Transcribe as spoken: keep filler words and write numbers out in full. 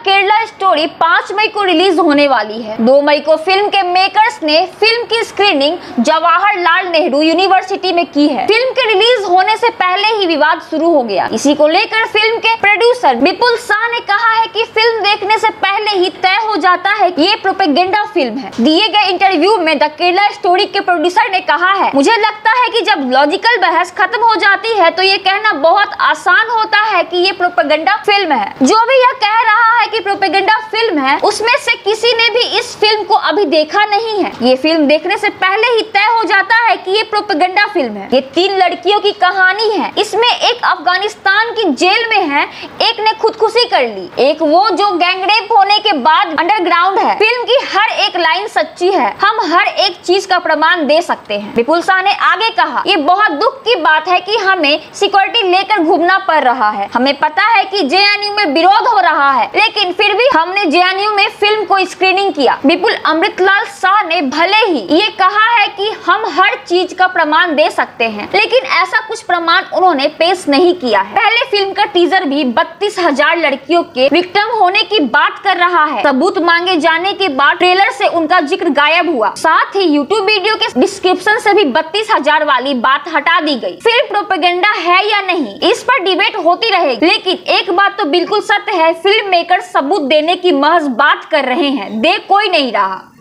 Kerala story पाँच मई को release होने वाली है। दो मई को फिल्म के मेकर्स ने फिल्म की स्क्रीनिंग जवाहरलाल नेहरू यूनिवर्सिटी में की है। फिल्म के रिलीज होने से पहले ही विवाद शुरू हो गया। इसी को लेकर फिल्म के प्रोड्यूसर विपुल शाह ने कहा है कि फिल्म देखने से पहले ही तय हो जाता है कि ये प्रोपेगेंडा फिल्म है। दिए गए इंटरव्यू में द केरला स्टोरी के प्रोड्यूसर ने कहा है, मुझे लगता है कि जब लॉजिकल बहस खत्म हो जाती है तो ये कहना बहुत आसान होता है कि ये प्रोपेगेंडा फिल्म है। जो भी यह कह रहा है कि प्रोपेगेंडा फिल्म है, उसमें से किसी ने भी इस फिल्म को अभी देखा नहीं है। ये फिल्म देखने से पहले ही तय हो जाता है कि ये प्रोपेगेंडा फिल्म है। ये तीन लड़कियों की कहानी है। इसमें एक अफगानिस्तान की जेल में है, एक ने खुदकुशी कर ली, एक वो जो गैंगरेप होने के बाद अंडरग्राउंड है। फिल्म की हर एक लाइन सच्ची है। हम हर एक चीज का प्रमाण दे सकते हैं। विपुल शाह ने आगे कहा, ये बहुत दुख की बात है कि हमें सिक्योरिटी लेकर घूमना पड़ रहा है। हमें पता है कि जे एन यू में विरोध हो रहा है, लेकिन फिर भी हमने जे एन यू में फिल्म को स्क्रीनिंग किया। विपुल अमृतलाल शाह ने भले ही ये कहा है कि हम हर चीज का प्रमाण दे सकते हैं, लेकिन ऐसा कुछ प्रमाण उन्होंने पेश नहीं किया है। पहले फिल्म का टीजर भी बत्तीस हजार लड़कियों के विक्टिम होने की बात कर रहा है। सबूत मांगे जाने के बाद ट्रेलर से उनका जिक्र गायब हुआ। साथ ही यूट्यूब वीडियो के डिस्क्रिप्शन से भी बत्तीस हजार वाली बात हटा दी गई। फिल्म प्रोपेगेंडा है या नहीं, इस पर डिबेट होती रहेगी, लेकिन एक बात तो बिल्कुल सत्य है, फिल्म मेकर सबूत देने की महज बात कर रहे हैं, दे कोई नहीं रहा।